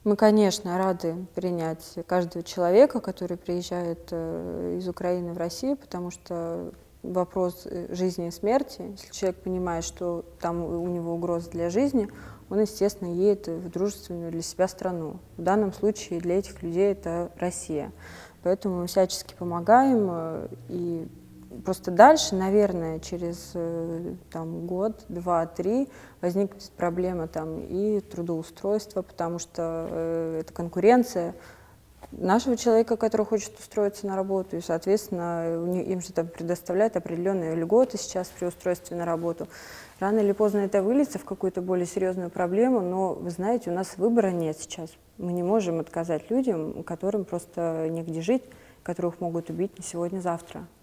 Мы, конечно, рады принять каждого человека, который приезжает из Украины в Россию, потому что вопрос жизни и смерти, если человек понимает, что там у него угроза для жизни, он, естественно, едет в дружественную для себя страну. В данном случае для этих людей это Россия. Поэтому мы всячески помогаем. И просто дальше, наверное, через там, год, два, три возникнет проблема там, и трудоустройства, потому что это конкуренция нашего человека, который хочет устроиться на работу, и, соответственно, им же там предоставляют определенные льготы сейчас при устройстве на работу. Рано или поздно это выльется в какую-то более серьезную проблему, но, вы знаете, у нас выбора нет сейчас. Мы не можем отказать людям, которым просто негде жить, которых могут убить не сегодня-завтра.